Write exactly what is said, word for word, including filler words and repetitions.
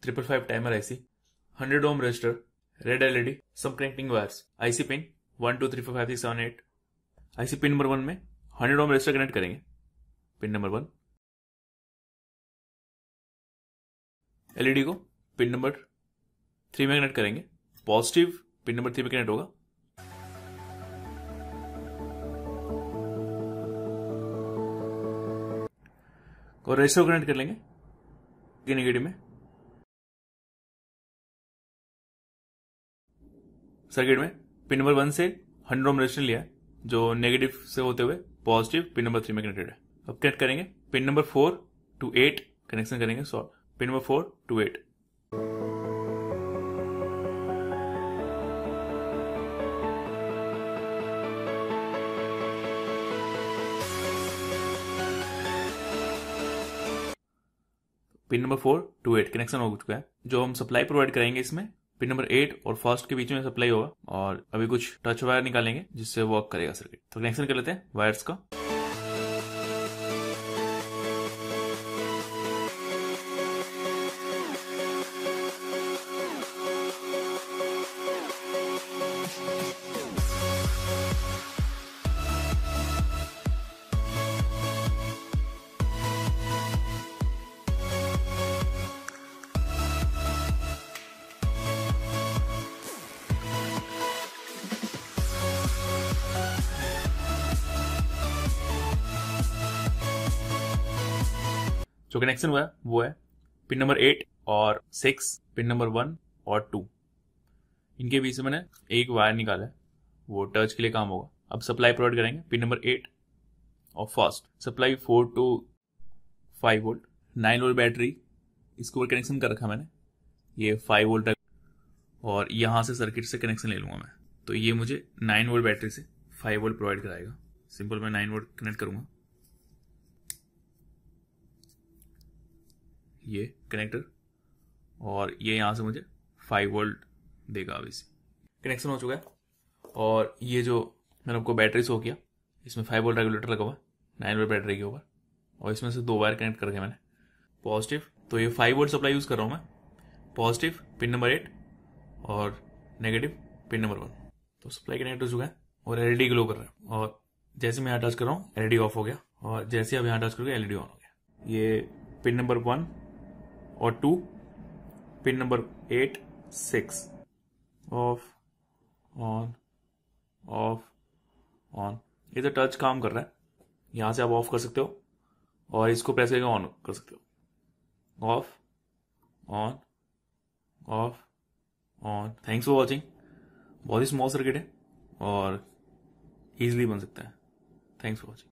Triple five timer IC, hundred ohm register, red LED, some connecting wires, IC pin one two three four five six seven eight. IC pin number one में hundred ohm register connect करेंगे, pin number one. LED को pin number three में connect करेंगे, positive pin number three में connect होगा। और register connect कर लेंगे नेगेटिव में। सर्किट में पिन नंबर वन से हंड्रेड ओम रजिस्टर लिया है जो नेगेटिव से होते हुए पॉजिटिव पिन नंबर थ्री में कनेक्टेड है। अब कनेक्ट करेंगे pin number four two eight, connection करेंगे sorry pin number four two eight. Pin number four two eight connection हो चुका है। जो हम सप्लाई प्रोवाइड करेंगे इसमें पिन नंबर एट और फर्स्ट के बीच में सप्लाई होगा और अभी कुछ टच वायर निकालेंगे जिससे वर्क करेगा सर्किट। तो कनेक्शन कर लेते हैं वायर्स का। जो कनेक्शन हुआ है वो है पिन नंबर एट और सिक्स, पिन नंबर वन और टू, इनके बीच में मैंने एक वायर निकाला है, वो टच के लिए काम होगा। अब सप्लाई प्रोवाइड करेंगे पिन नंबर एट और first supply four to five volt, nine volt battery, इसके ऊपर कनेक्शन कर रखा मैंने, ये फाइव वोल्ट तक, और यहां से सर्किट से कनेक्शन ले लूंगा मैं। तो ये मुझे नाइन वोल्ट बैटरी से फाइव वोल्ट प्रोवाइड कराएगा। सिंपल मैं नाइन वोल्ट कनेक्ट करूंगा, ये कनेक्टर, और ये यहां से मुझे फाइव वोल्ट देगा। अब इसे कनेक्शन हो चुका है और ये जो मैंने आपको बैटरी शो किया इसमें फाइव वोल्ट रेगुलेटर लगा हुआ नाइन वोल्ट बैटरी के ऊपर, और इसमें से दो वायर कनेक्ट करके मैंने पॉजिटिव, तो ये फाइव वोल्ट सप्लाई यूज कर रहा हूं मैं, पॉजिटिव पिन नंबर एट और नेगेटिव पिन नंबर वन। तो सप्लाई कनेक्ट हो चुका है और एलईडी ग्लो कर रहा है, और जैसे मैं यहाँ टच कर रहा हूँ एलईडी ऑफ हो गया, और जैसे अब यहाँ टच करोगे एलईडी ऑन हो गया। ये पिन नंबर वन और two, pin number eight, six, off on off on. ये तो टच काम कर रहा है, यहां से आप ऑफ कर सकते हो और इसको प्रेस करके ऑन कर सकते हो। Off on off on. Thanks for watching. बहुत ही स्मॉल सर्किट है और इजीली बन सकता है। Thanks for watching.